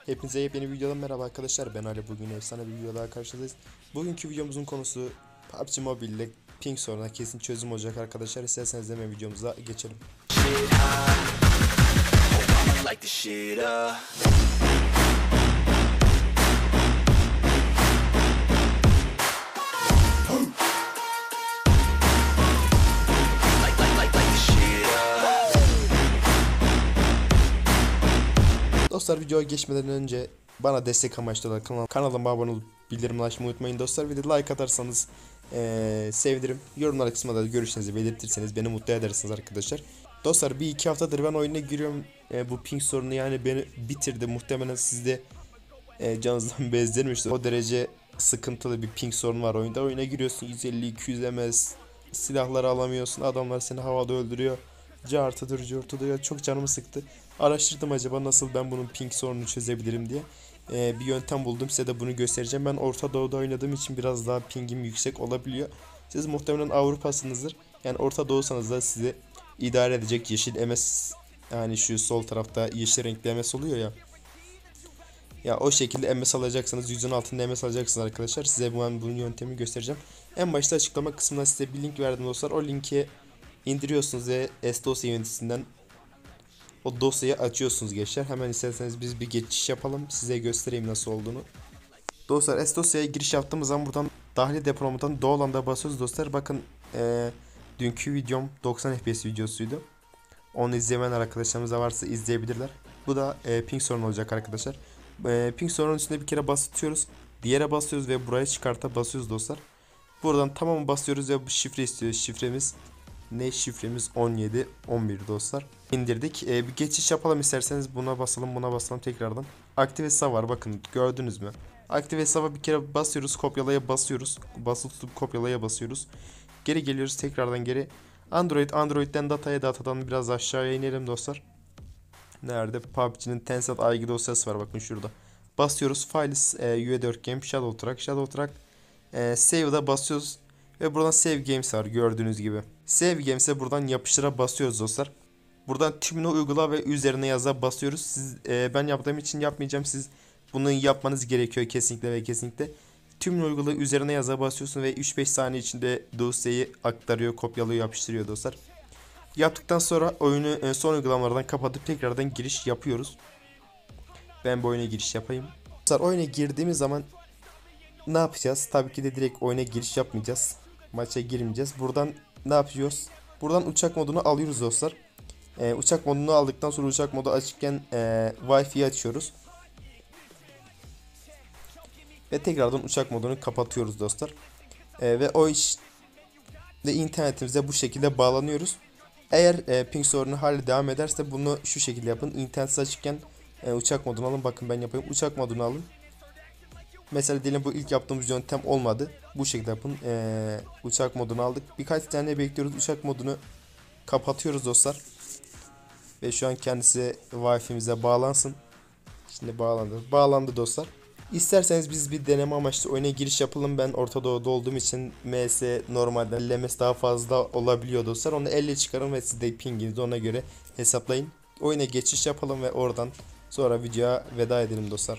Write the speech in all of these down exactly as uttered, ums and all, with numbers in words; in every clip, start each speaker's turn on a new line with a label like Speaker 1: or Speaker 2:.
Speaker 1: Hepinize yepyeni bir videodan merhaba arkadaşlar. Ben Ali, bugün efsane bir video daha karşınızdayız. Bugünkü videomuzun konusu P U B G Mobile ile ping sorununa kesin çözüm olacak arkadaşlar. İsterseniz hemen videomuza geçelim. Dostlar, videoya geçmeden önce bana destek amaçlı olarak kanal, kanalıma abone olup bildirimleri açmayı unutmayın dostlar. Bir de like atarsanız ee, sevinirim. Yorumlar kısmında da görüşlerinizi belirtirseniz beni mutlu edersiniz arkadaşlar. Dostlar, bir iki haftadır ben oyuna giriyorum. E, bu ping sorunu yani beni bitirdi. Muhtemelen sizde e, canınızdan bezdirmiştir. O derece sıkıntılı bir ping sorunu var oyunda. Oyuna giriyorsun, yüz elli iki yüz M S, silahları alamıyorsun, adamlar seni havada öldürüyor. Cartıdır curtudur, çok canımı sıktı. Araştırdım acaba nasıl ben bunun ping sorununu çözebilirim diye. Ee, bir yöntem buldum, size de bunu göstereceğim. Ben Orta Doğu'da oynadığım için biraz daha pingim yüksek olabiliyor. Siz muhtemelen Avrupa'sınızdır. Yani Orta Doğu'sanız da sizi idare edecek yeşil M S, yani şu sol tarafta yeşil renkli M S oluyor ya. Ya o şekilde M S alacaksınız. Yüzün altında M S alacaksınız arkadaşlar. Size ben bunun yöntemini göstereceğim. En başta açıklama kısmına size bir link verdim dostlar. O linki indiriyorsunuz ve S-dosya yöneticisinden o dosyayı açıyorsunuz gençler. Hemen isterseniz biz bir geçiş yapalım. Size göstereyim nasıl olduğunu. Dostlar, S-dosya'ya giriş yaptığımız zaman buradan dahili depolamadan Doğalan'da basıyoruz dostlar. Bakın ee, dünkü videom doksan F P S videosuydu. Onu izlemeyenler arkadaşlarımız da varsa izleyebilirler. Bu da e, ping sorunu olacak arkadaşlar. E, ping sorunun üstünde bir kere basıyoruz. Diğere basıyoruz ve buraya çıkarta basıyoruz dostlar. Buradan tamamı basıyoruz ve bu şifre istiyor. Şifremiz ne? Şifremiz on yedi on bir dostlar. İndirdik. E, bir geçiş yapalım isterseniz. Buna basalım, buna basalım tekrardan. Active S A var, bakın gördünüz mü? Active S A'ya bir kere basıyoruz, kopyalaya basıyoruz. Basılı tutup kopyalaya basıyoruz. Geri geliyoruz, tekrardan geri. Android, Android'den dataya, datadan biraz aşağıya inelim dostlar. Nerede? P U B G'nin Tencent I G dosyası var, bakın şurada. Basıyoruz. Files, e, U E dört Game, Shadow Track, Shadow Track. E, Save'da basıyoruz. Ve buradan Save Games var gördüğünüz gibi. Save Games'e buradan yapıştıra basıyoruz dostlar. Buradan tümünü uygula ve üzerine yaza basıyoruz. Siz, e, ben yaptığım için yapmayacağım. Siz bunu yapmanız gerekiyor kesinlikle ve kesinlikle. Tümünü uygula, üzerine yaza basıyorsun ve üç beş saniye içinde dosyayı aktarıyor, kopyalıyor, yapıştırıyor dostlar. Yaptıktan sonra oyunu e, son uygulamalardan kapatıp tekrardan giriş yapıyoruz. Ben bu oyuna giriş yapayım. Dostlar, oyuna girdiğimiz zaman ne yapacağız? Tabii ki de direkt oyuna giriş yapmayacağız. Maça girmeyeceğiz. Buradan ne yapıyoruz? Buradan uçak modunu alıyoruz dostlar. Ee, uçak modunu aldıktan sonra uçak modu açıkken e, Wi-Fi'yi açıyoruz. Ve tekrardan uçak modunu kapatıyoruz dostlar. Ee, ve o iş ve internetimize bu şekilde bağlanıyoruz. Eğer e, ping sorunu hali devam ederse bunu şu şekilde yapın. İnternet açıkken e, uçak modunu alın. Bakın ben yapayım. Uçak modunu alın. Mesela diyelim bu ilk yaptığımız yöntem olmadı. Bu şekilde yapın. Ee, uçak modunu aldık. Birkaç tane bekliyoruz. Uçak modunu kapatıyoruz dostlar. Ve şu an kendisi Wi-Fi'mize bağlansın. Şimdi bağlandı. Bağlandı dostlar. İsterseniz biz bir deneme amaçlı oyuna giriş yapalım. Ben Orta Doğu'da olduğum için M S normalden elli M S daha fazla olabiliyor dostlar. Onu elli çıkarın ve siz de pinginizi ona göre hesaplayın. Oyuna geçiş yapalım ve oradan sonra videoya veda edelim dostlar.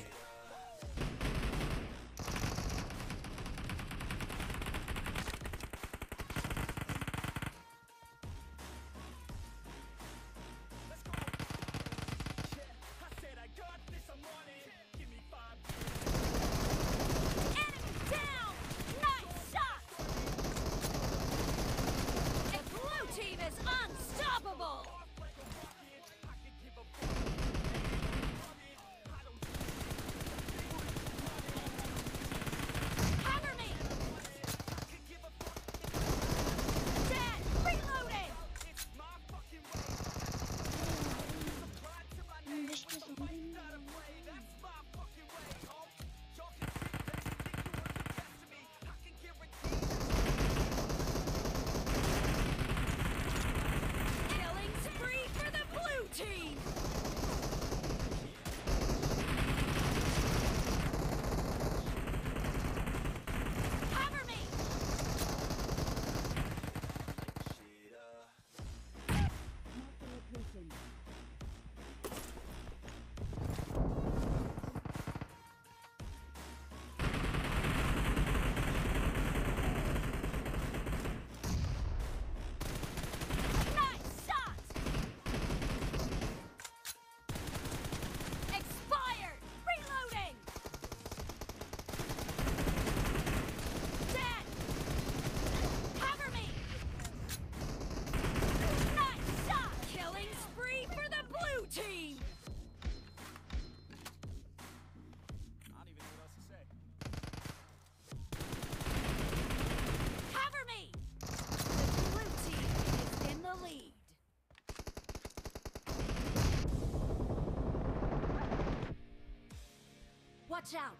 Speaker 2: Watch out!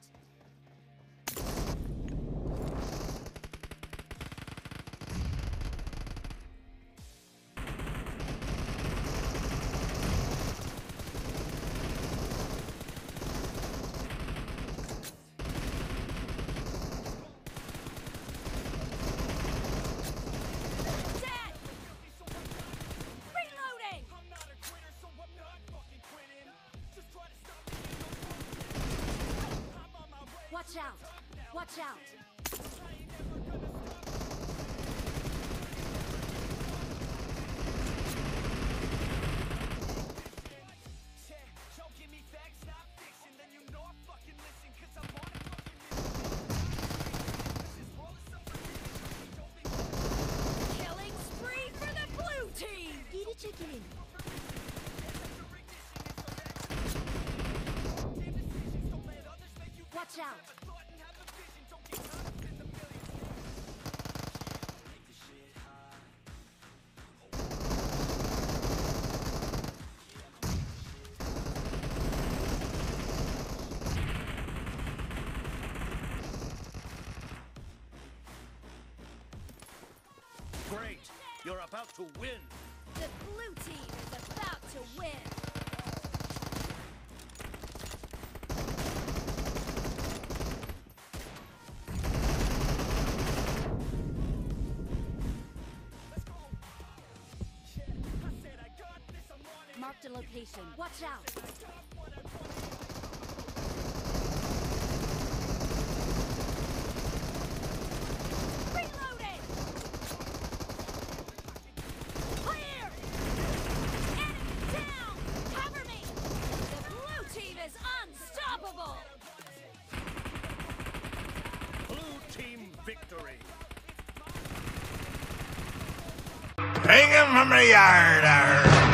Speaker 2: Watch out! Watch out! Killing spree for the blue team! Geri çekilin. Watch out!
Speaker 3: Great! You're about to win!
Speaker 2: The blue team is about to win! Marked a location. Watch out! Reloading! Clear! Enemy down! Cover me! The blue team is unstoppable!
Speaker 3: Blue team victory!
Speaker 4: Hang him from the yard.